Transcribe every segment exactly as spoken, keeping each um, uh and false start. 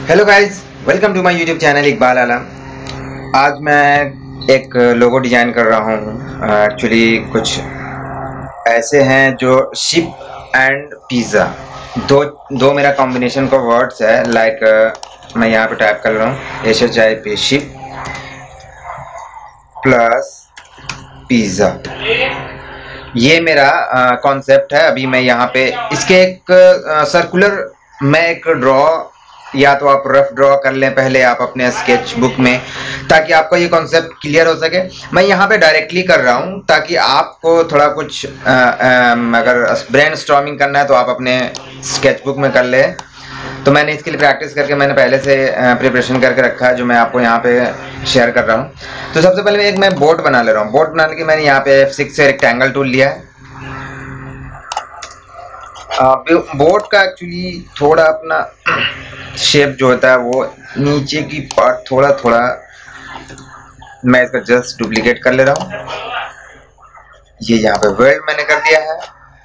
Hello guys, welcome to my YouTube channel Iqbal Alam. आज मैं एक लोगो डिजाइन कर रहा हूँ। एक्चुअली कुछ ऐसे हैं जो शिप एंड पिज़्ज़ा, दो दो मेरा कॉम्बिनेशन का वर्ड्स है। लाइक like, मैं यहाँ पे टाइप कर रहा हूँ H H I P ship plus pizza. ये मेरा कॉन्सेप्ट है। अभी मैं यहाँ पे इसके एक सर्कुलर मैं एक ड्रॉ, या तो आप रफ ड्रॉ कर लें पहले आप अपने स्केच बुक में, ताकि आपका ये कॉन्सेप्ट क्लियर हो सके। मैं यहाँ पे डायरेक्टली कर रहा हूँ ताकि आपको थोड़ा कुछ आ, आ, अगर ब्रेनस्टॉर्मिंग करना है तो आप अपने स्केच बुक में कर ले। तो मैंने इसके लिए प्रैक्टिस करके मैंने पहले से प्रिपरेशन करके रखा है, जो मैं आपको यहाँ पे शेयर कर रहा हूँ। तो सबसे पहले एक मैं बोर्ड बना ले रहा हूँ। बोर्ड बनाने के मैंने यहाँ पे एफ सिक्स से रेक्टेंगल टूल लिया है। बोर्ड का एक्चुअली थोड़ा अपना शेप जो होता है वो नीचे की पार्ट थोड़ा थोड़ा मैं इसका जस्ट डुप्लीकेट कर ले रहा हूँ। ये यहाँ पे वेल्ड मैंने कर दिया है।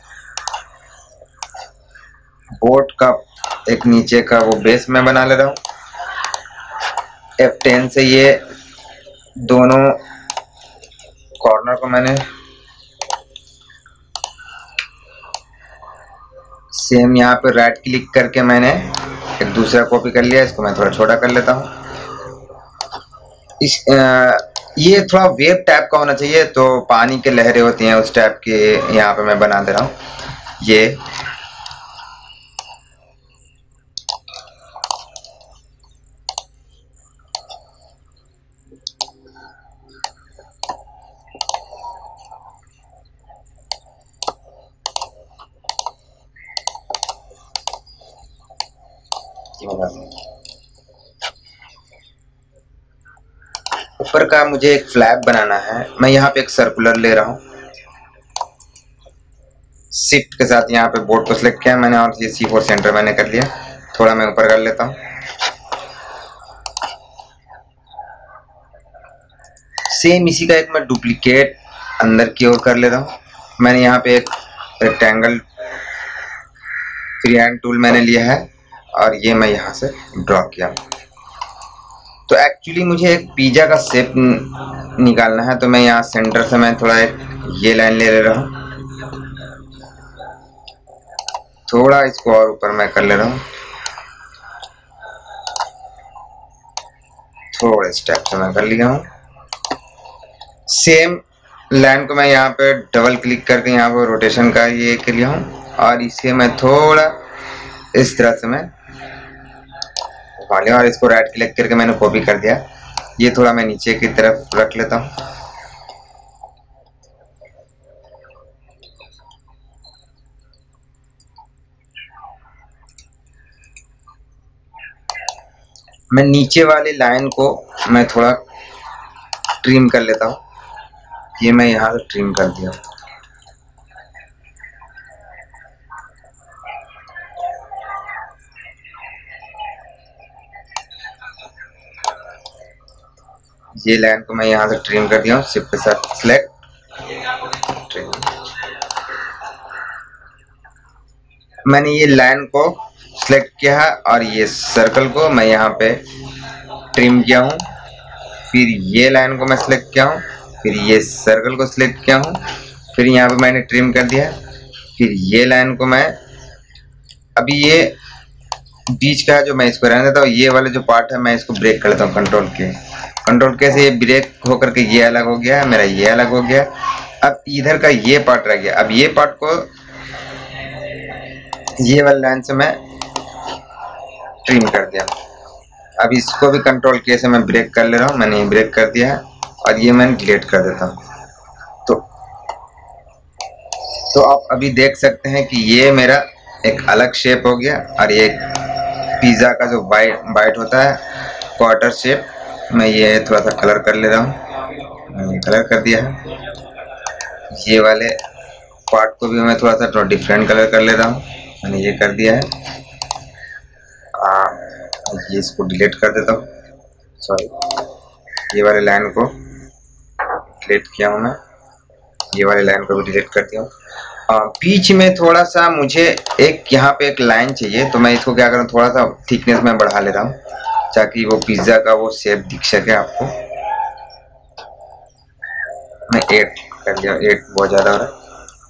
बोर्ड का एक नीचे का वो बेस मैं बना ले रहा हूँ। एफ टेन से ये दोनों कॉर्नर को मैंने सेम यहाँ पे राइट क्लिक करके मैंने एक दूसरा कॉपी कर लिया। इसको मैं थोड़ा छोटा कर लेता हूँ। इस आ, ये थोड़ा वेव टाइप का होना चाहिए, तो पानी के लहरें होती हैं उस टाइप के यहाँ पे मैं बना दे रहा हूँ। ये ऊपर का मुझे एक फ्लैग बनाना है। मैं यहाँ पे एक सर्कुलर ले रहा हूँ। शिफ्ट के साथ यहाँ पे बोर्ड को सिलेक्ट किया मैंने और ये सी फोर सेंटर मैंने कर लिया। थोड़ा मैं ऊपर कर लेता हूँ। सेम इसी का एक मैं डुप्लीकेट अंदर की ओर कर ले रहा हूँ। मैंने यहाँ पे एक रेक्टेंगल फ्री हैंड टूल मैंने लिया है और ये मैं यहाँ से ड्रॉ किया। तो एक्चुअली मुझे एक पिज़्ज़ा का शेप निकालना है, तो मैं यहाँ सेंटर से मैं थोड़ा एक ये लाइन ले ले रहा हूँ। थोड़ा इसको और ऊपर मैं कर ले रहा हूँ। थोड़ा स्टेप से मैं कर लिया हूँ। सेम लाइन को मैं यहाँ पे डबल क्लिक करके यहाँ पे रोटेशन का ये कर लिया हूँ और इसे मैं थोड़ा इस तरह से मैं उठा लिया और इसको राइट क्लिक करके मैंने कॉपी कर दिया। ये थोड़ा मैं नीचे की तरफ रख लेता हूँ। मैं नीचे वाली लाइन को मैं थोड़ा ट्रिम कर लेता हूँ। ये मैं यहाँ से ट्रिम कर दिया। ये लाइन को मैं यहाँ से ट्रिम कर दिया हूँ। शिफ्ट के साथ सिलेक्ट ट्रिम। मैंने ये लाइन को सिलेक्ट किया है और ये सर्कल को मैं यहाँ पे ट्रिम किया हूँ। फिर ये लाइन को मैं सिलेक्ट किया हूँ, फिर ये सर्कल को सिलेक्ट किया हूँ, फिर यहाँ पे मैंने ट्रिम कर दिया। फिर ये लाइन को मैं अभी ये बीच का है जो मैं इसको रहने देता हूँ। ये वाले जो पार्ट है मैं इसको ब्रेक कर लेता हूँ कंट्रोल के कंट्रोल के से ये ब्रेक होकर के ये अलग हो गया, मेरा ये अलग हो गया। अब इधर का ये पार्ट रह गया। अब ये पार्ट को ये वाली लाइन से मैं ट्रिम कर दिया। अब इसको भी कंट्रोल के से मैं ब्रेक कर ले रहा हूँ। मैंने ये ब्रेक कर दिया है और ये मैं डिलीट कर देता हूँ। तो तो आप अभी देख सकते हैं कि ये मेरा एक अलग शेप हो गया और ये पिज़्ज़ा का जो बाइट बाइट होता है क्वार्टर शेप, मैं ये थोड़ा सा कलर कर ले रहा हूँ। मैंने कलर कर दिया है। ये वाले पार्ट को भी मैं थोड़ा सा थोड़ा डिफरेंट कलर कर ले रहा हूँ। मैंने ये कर दिया है। आ, ये इसको डिलीट कर देता हूँ। सॉरी, ये वाले लाइन को डिलीट किया हूँ मैं। ये वाले लाइन को भी डिलीट कर दिया हूँ। बीच में थोड़ा सा मुझे एक यहाँ पे एक लाइन चाहिए, तो मैं इसको क्या करूँ, थोड़ा सा थिकनेस में बढ़ा लेता हूँ ताकि वो पिज्जा का वो शेप दिख सके आपको। मैं एट कर दिया, एट बहुत ज़्यादा हो रहा है।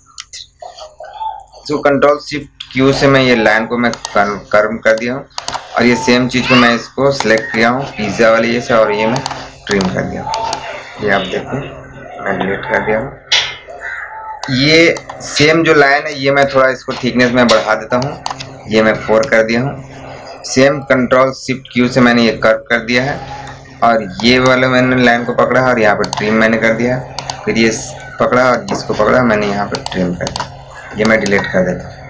तो कंट्रोल शिफ्ट क्यू से मैं ये लाइन को मैं कर्व कर दिया हूँ, और ये सेम चीज़ को मैं इसको सिलेक्ट किया हूँ पिज्ज़ा वाले ये से, और ये मैं ट्रिम कर दिया हूँ। ये आप देखें मैं डिलीट कर दिया हूँ। ये सेम जो लाइन है ये मैं थोड़ा इसको थिकनेस में बढ़ा देता हूँ, ये मैं फोर कर दिया हूँ। सेम कंट्रोल शिफ्ट क्यू से मैंने ये कर्व कर दिया है, और ये वाला मैंने लाइन को पकड़ा और यहाँ पर ट्रिम मैंने कर दिया। फिर ये पकड़ा और इसको पकड़ा मैंने यहाँ पर ट्रिम कर दिया। ये मैं डिलीट कर देता हूँ।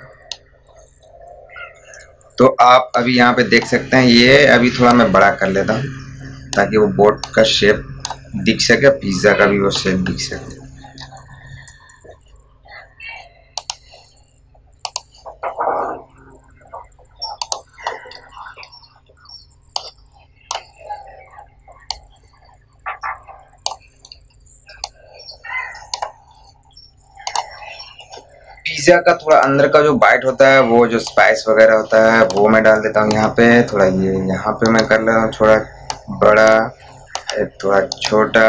तो आप अभी यहाँ पे देख सकते हैं, ये अभी थोड़ा मैं बड़ा कर लेता हूँ ताकि वो बोट का शेप दिख सके, पिज्ज़ा का भी वो शेप दिख सके। पिज्जा का थोड़ा अंदर का जो बाइट होता है, वो जो स्पाइस वगैरह होता है वो मैं डाल देता हूँ यहाँ पे। थोड़ा ये यहाँ पे मैं कर लेता हूँ थोड़ा बड़ा, एक थोड़ा छोटा।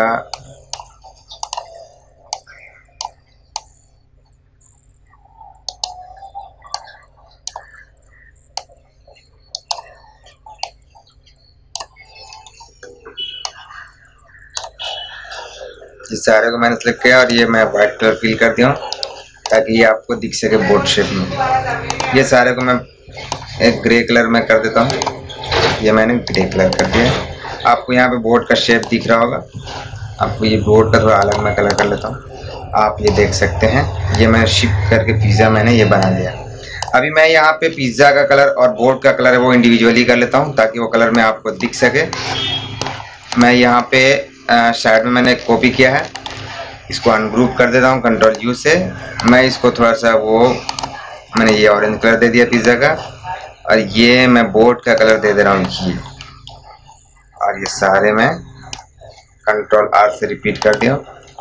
इस सारे को मैंने सेलेक्ट किया और ये मैं व्हाइट कलर फिल कर दिया हूँ ताकि ये आपको दिख सके बोट शेप में। ये सारे को मैं एक ग्रे कलर में कर देता हूँ, ये मैंने ग्रे कलर कर दिया। आपको यहाँ पे बोट का शेप दिख रहा होगा। आपको ये बोट का थोड़ा अलग मैं कलर कर लेता हूँ, आप ये देख सकते हैं। ये मैं शिफ्ट करके पिज़्ज़ा मैंने ये बना दिया। अभी मैं यहाँ पे पिज़्ज़ा का कलर और बोट का कलर है वो इंडिविजुअली कर लेता हूँ ताकि वो कलर में आपको दिख सके। मैं यहाँ पे साइड में मैंने कॉपी किया है, इसको अनग्रुप कर देता हूँ कंट्रोल यू से। मैं इसको थोड़ा सा वो मैंने ये ऑरेंज कलर दे दिया पिज़्ज़ा का, और ये मैं बोट का कलर दे दे रहा हूँ ये, और ये सारे मैं कंट्रोल आर से रिपीट कर दिया।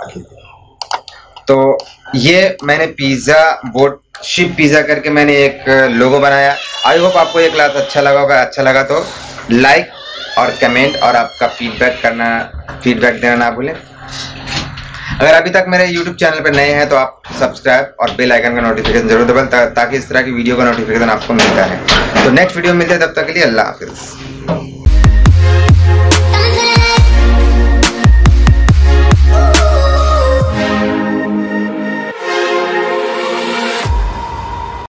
तो ये मैंने पिज़्ज़ा बोट शिप पिज़्ज़ा करके मैंने एक लोगो बनाया। आई होप आपको ये क्लास अच्छा लगा होगा। अच्छा लगा तो लाइक और कमेंट और आपका फीडबैक करना फीडबैक देना ना भूलें। अगर अभी तक मेरे यूट्यूब चैनल पर नए हैं तो आप सब्सक्राइब और बेल आइकन का नोटिफिकेशन जरूर दबाएं ता, ताकि इस तरह की वीडियो का नोटिफिकेशन आपको मिलता है। तो नेक्स्ट वीडियो में मिलते हैं, तब तक के लिए अल्लाह हाफिज़।